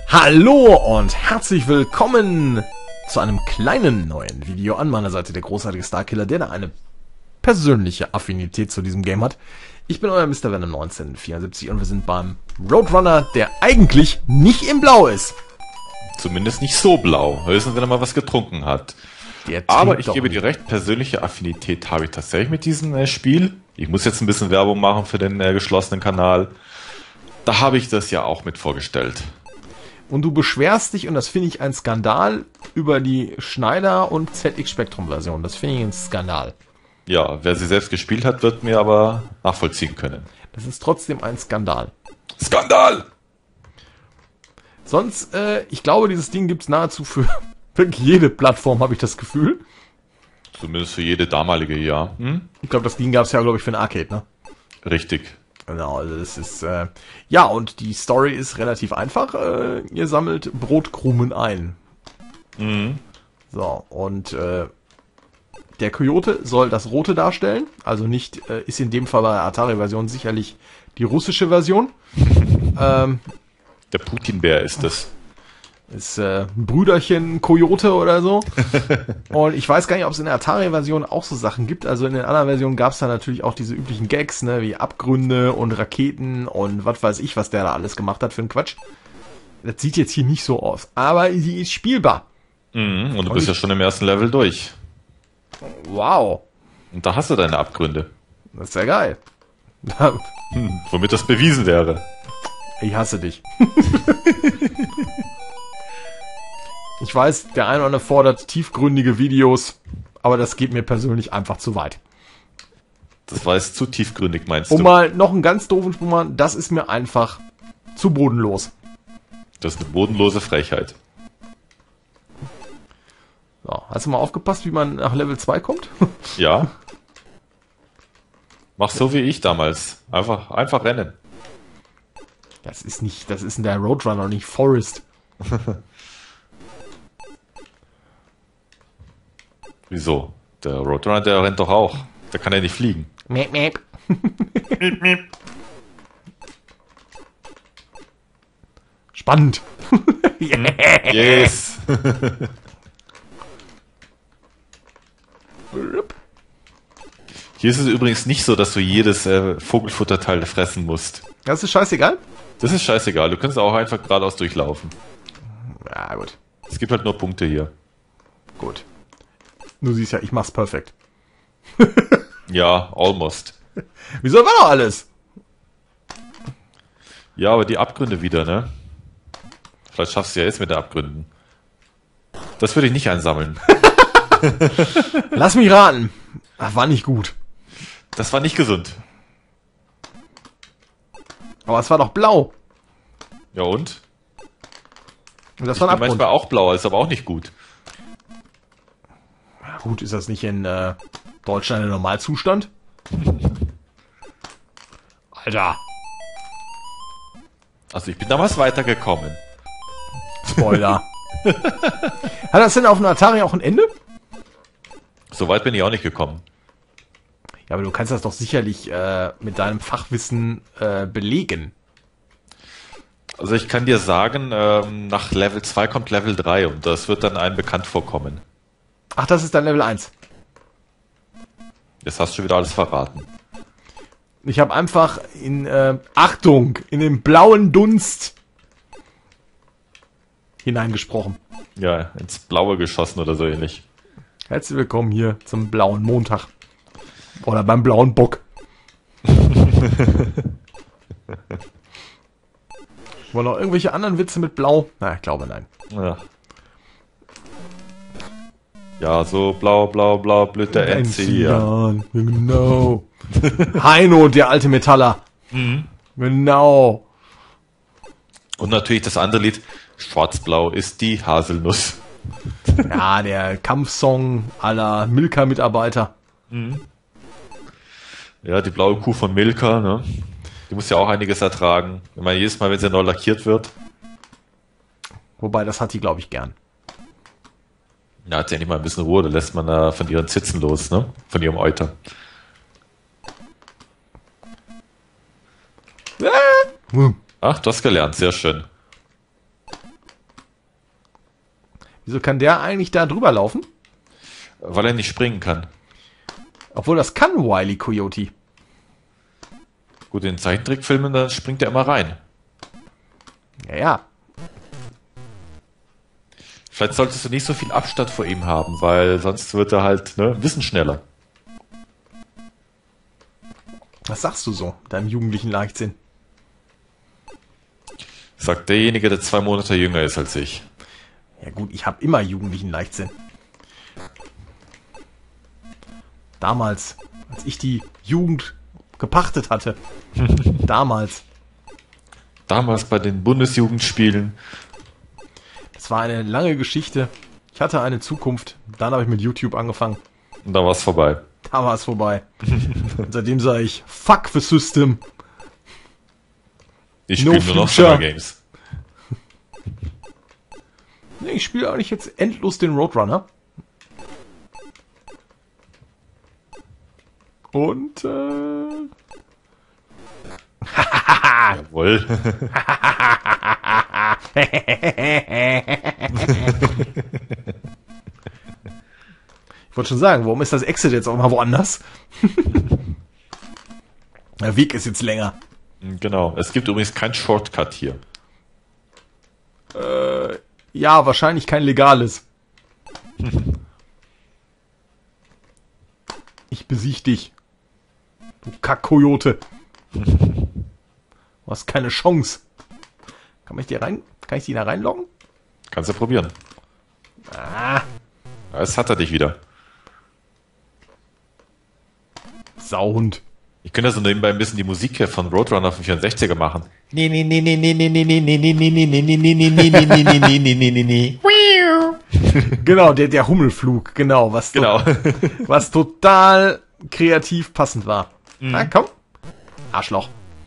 Hallo und herzlich willkommen zu einem kleinen neuen Video an meiner Seite, der großartige Starkiller, der da eine persönliche Affinität zu diesem Game hat. Ich bin euer Mr. Venom 1974 und wir sind beim Roadrunner, der eigentlich nicht in Blau ist. Zumindest nicht so blau, höchstens wenn er mal was getrunken hat. Aber ich gebe dir recht, persönliche Affinität habe ich tatsächlich mit diesem Spiel. Ich muss jetzt ein bisschen Werbung machen für den geschlossenen Kanal. Da habe ich das ja auch mit vorgestellt. Und du beschwerst dich, und das finde ich ein Skandal, über die Schneider- und ZX-Spectrum-Version. Das finde ich ein Skandal. Ja, wer sie selbst gespielt hat, wird mir aber nachvollziehen können. Das ist trotzdem ein Skandal. Skandal! Sonst, ich glaube, dieses Ding gibt es nahezu für wirklich jede Plattform, habe ich das Gefühl. Zumindest für jede damalige, ja. Ich glaube, das Ding gab es ja, glaube ich, für ein Arcade, ne? Richtig. Genau, also das ist, ja, und die Story ist relativ einfach. Ihr sammelt Brotkrumen ein. So, und der Coyote soll das Rote darstellen. Also nicht, ist in dem Fall bei der Atari-Version sicherlich die russische Version. Der Putin-Bär ist das. Ist ein Brüderchen Coyote oder so. Und ich weiß gar nicht, ob es in der Atari-Version auch so Sachen gibt. Also in den anderen Versionen gab es da natürlich auch diese üblichen Gags, ne, wie Abgründe und Raketen und was weiß ich, was der da alles gemacht hat für einen Quatsch. Das sieht jetzt hier nicht so aus. Aber sie ist spielbar. Und du bist ja schon im ersten Level durch. Wow. Und da hast du deine Abgründe. Das ist ja geil. Womit das bewiesen wäre. Ich hasse dich. Ich weiß, der eine oder andere fordert tiefgründige Videos, aber das geht mir persönlich einfach zu weit. Das war jetzt zu tiefgründig, meinst du? Um mal noch einen ganz doofen Sprung machen, das ist mir einfach zu bodenlos. Das ist eine bodenlose Frechheit. So, hast du mal aufgepasst, wie man nach Level 2 kommt? Ja. Mach so wie ich damals. Einfach rennen. Das ist in der Roadrunner, nicht Forest. Wieso? Der Roadrunner, der rennt doch auch. Der kann ja nicht fliegen. Mäp, mäp. Miep, miep. Spannend. Yes. Hier ist es übrigens nicht so, dass du jedes Vogelfutterteil fressen musst. Das ist scheißegal? Das ist scheißegal. Du kannst auch einfach geradeaus durchlaufen. Ja, gut. Es gibt halt nur Punkte hier. Gut. Du siehst ja, ich mach's perfekt. Ja, almost. Wieso war doch alles? Ja, aber die Abgründe wieder, ne? Vielleicht schaffst du ja jetzt mit den Abgründen. Das würde ich nicht einsammeln. Lass mich raten. Ach, war nicht gut. Das war nicht gesund. Aber es war doch blau. Ja und? Und das Ich war ein bin Abgrund. manchmal auch blau, ist aber auch nicht gut. Ja, gut, ist das nicht in Deutschland der Normalzustand? Alter. Also ich bin damals weitergekommen. Spoiler. Hat das denn auf dem Atari auch ein Ende? So weit bin ich auch nicht gekommen. Ja, aber du kannst das doch sicherlich mit deinem Fachwissen belegen. Also ich kann dir sagen, nach Level 2 kommt Level 3 und das wird dann einem bekannt vorkommen. Ach, das ist dann Level 1. Jetzt hast du schon wieder alles verraten. Ich habe einfach Achtung, in den blauen Dunst hineingesprochen. Ja, ins Blaue geschossen oder so ähnlich. Herzlich willkommen hier zum blauen Montag. Oder beim blauen Bock. Wollen noch irgendwelche anderen Witze mit Blau? Na, ich glaube nein. Ja. Ja, so blau, blau, blau, blüht der Enzian. Genau. Heino, der alte Metaller. Genau. Und natürlich das andere Lied, Schwarzblau ist die Haselnuss. Ja, der Kampfsong aller Milka-Mitarbeiter. Ja, die blaue Kuh von Milka, ne? Die muss ja auch einiges ertragen. Ich meine, jedes Mal, wenn sie neu lackiert wird. Wobei, das hat die, glaube ich, gern. Ja, hat sie ja nicht mal ein bisschen Ruhe, da lässt man da von ihren Zitzen los, ne? Von ihrem Euter. Ach, du hast gelernt, sehr schön. Wieso kann der eigentlich da drüber laufen? Weil er nicht springen kann. Obwohl, das kann Wile E. Coyote. Gut, in den Zeichentrickfilmen, da springt er immer rein. Ja. Vielleicht solltest du nicht so viel Abstand vor ihm haben, weil sonst wird er halt, wissensschneller. Was sagst du so, deinem jugendlichen Leichtsinn? Sagt derjenige, der 2 Monate jünger ist als ich. Ja gut, ich habe immer jugendlichen Leichtsinn. Damals, als ich die Jugend gepachtet hatte. Damals. Damals bei den Bundesjugendspielen. Das war eine lange Geschichte. Ich hatte eine Zukunft. Dann habe ich mit YouTube angefangen. Und da war es vorbei. Da war es vorbei. Und seitdem sage ich, fuck the system. Ich spiele nur noch Summer Games. Nee, ich spiele eigentlich jetzt endlos den Roadrunner. Und, Jawohl. Ich wollte schon sagen, warum ist das Exit jetzt auch mal woanders? Der Weg ist jetzt länger. Genau. Es gibt übrigens kein Shortcut hier. Ja, wahrscheinlich kein legales. Ich besieg dich. Du Kack-Kojote. Du hast keine Chance. Kann ich die da reinloggen? Kannst du probieren. Ah. Jetzt hat er dich wieder. Sauhund. Ich könnte so nebenbei ein bisschen die Musik hier von Roadrunner von 64er machen. Genau, der Hummelflug, genau, was total kreativ passend war. Na, komm. Arschloch.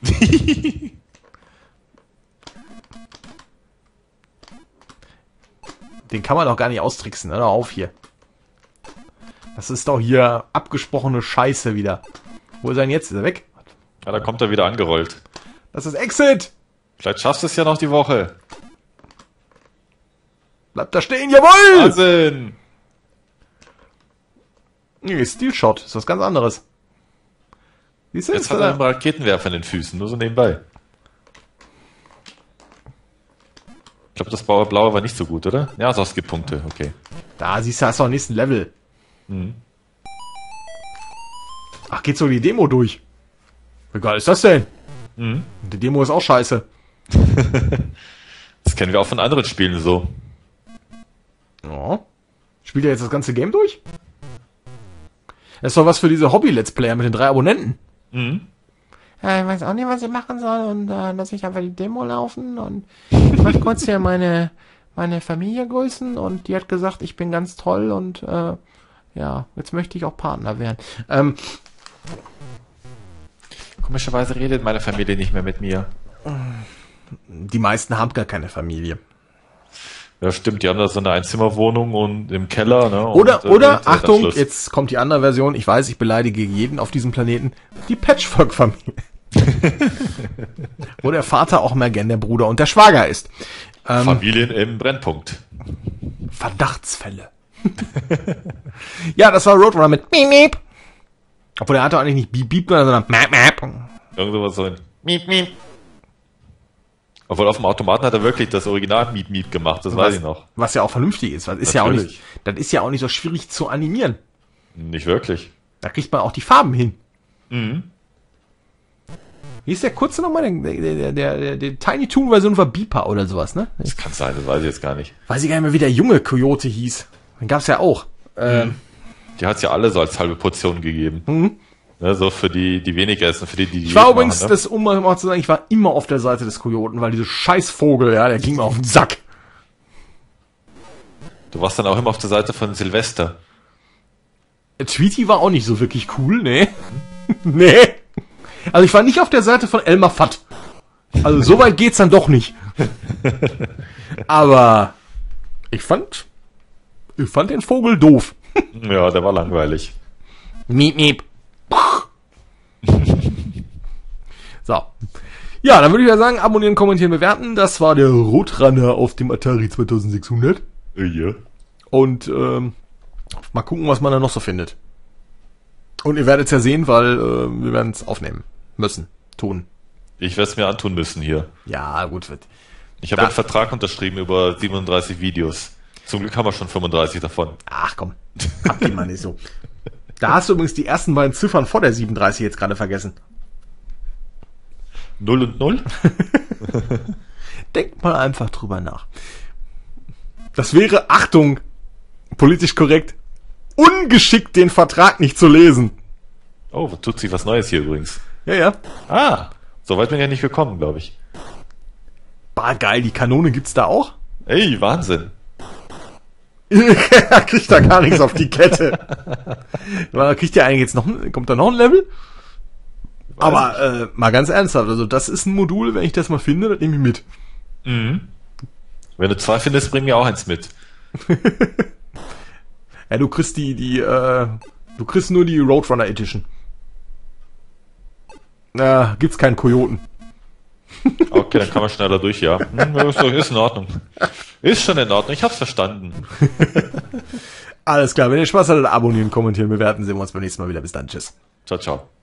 Den kann man doch gar nicht austricksen, hör doch auf hier. Das ist doch hier abgesprochene Scheiße wieder. Wo ist er denn jetzt? Ist er weg? Ja, da kommt er wieder angerollt. Das ist Exit! Vielleicht schaffst du es ja noch die Woche. Bleib da stehen, jawohl! Wahnsinn! Nee, Steel Shot, ist was ganz anderes. Jetzt hat er einen Raketenwerfer in den Füßen, nur so nebenbei. Ich glaube, das Blaue war nicht so gut, oder? Ja, sonst gibt Punkte, okay. Da siehst du, hast du auch nächsten Level. Ach, geht so die Demo durch? Wie geil ist das denn? Die Demo ist auch scheiße. Das kennen wir auch von anderen Spielen so. Ja. Spielt er jetzt das ganze Game durch? Das ist doch was für diese Hobby-Let's Player mit den 3 Abonnenten. Ja, ich weiß auch nicht, was ich machen soll und lass ich einfach die Demo laufen und ich möchte kurz hier meine Familie grüßen und die hat gesagt, ich bin ganz toll und ja, jetzt möchte ich auch Partner werden. Komischerweise redet meine Familie nicht mehr mit mir. Die meisten haben gar keine Familie. Ja, stimmt, die haben da so eine Einzimmerwohnung und im Keller, ne? Oder, Achtung, jetzt kommt die andere Version, ich weiß, ich beleidige jeden auf diesem Planeten, die Patchwork-Familie. Wo der Vater auch mehr gern der Bruder und der Schwager ist. Familien im Brennpunkt. Verdachtsfälle. Ja, das war Roadrunner mit Miep Miep. Obwohl er hatte eigentlich nicht Beep Beep, sondern Map Map. Irgendwas so ein Miep Miep. Obwohl auf dem Automaten hat er wirklich das Original Miep Miep gemacht, das weiß ich noch. Was ja auch vernünftig ist. Das ist ja auch nicht so schwierig zu animieren. Nicht wirklich. Da kriegt man auch die Farben hin. Wie ist der kurze nochmal? Der Tiny Toon Version war Beeper oder sowas, ne? Das kann sein, das weiß ich jetzt gar nicht. Weiß ich gar nicht mehr, wie der junge Coyote hieß. Den gab's ja auch. Die hat's ja alle so als halbe Portion gegeben. Ne, so für die weniger essen, für die ich war übrigens, machen, ne? Um mal zu sagen, ich war immer auf der Seite des Kojoten, weil dieser Scheißvogel, ja, der ging mir auf den Sack. Du warst dann auch immer auf der Seite von Silvester. Tweety war auch nicht so wirklich cool, ne? Nee. Also ich war nicht auf der Seite von Elmer Fudd. Also so weit geht's dann doch nicht. Aber ich fand den Vogel doof. Ja, der war langweilig. Miep, miep. So. Ja, dann würde ich ja sagen, abonnieren, kommentieren, bewerten. Das war der Roadrunner auf dem Atari 2600. Ja. Und mal gucken, was man da noch so findet. Und ihr werdet es ja sehen, weil wir werden es aufnehmen müssen, tun. Ich werde es mir antun müssen hier. Ja, gut. Ich habe einen Vertrag unterschrieben über 37 Videos. Zum Glück haben wir schon 35 davon. Ach komm, hab die mal nicht so. Da hast du übrigens die ersten beiden Ziffern vor der 37 jetzt gerade vergessen. 0 und 0? Denkt mal einfach drüber nach. Das wäre, Achtung, politisch korrekt, ungeschickt, den Vertrag nicht zu lesen. Oh, tut sich was Neues hier übrigens. Ja. Ah, so weit bin ich ja nicht gekommen, glaube ich. Bah, geil, die Kanone gibt's da auch? Ey, Wahnsinn. Er kriegt da gar nichts auf die Kette. Kriegt der eigentlich jetzt kommt da noch ein Level? Aber mal ganz ernsthaft, also das ist ein Modul, wenn ich das mal finde, das nehme ich mit. Mhm. Wenn du 2 findest, bring mir auch eins mit. Ja, du kriegst du kriegst nur die Roadrunner Edition. Gibt's keinen Kojoten. Okay, dann kann man schneller durch, ja. Ist in Ordnung. Ist schon in Ordnung, ich hab's verstanden. Alles klar, wenn ihr Spaß hattet, abonnieren, kommentieren, bewerten, sehen wir uns beim nächsten Mal wieder. Bis dann, tschüss. Ciao, ciao.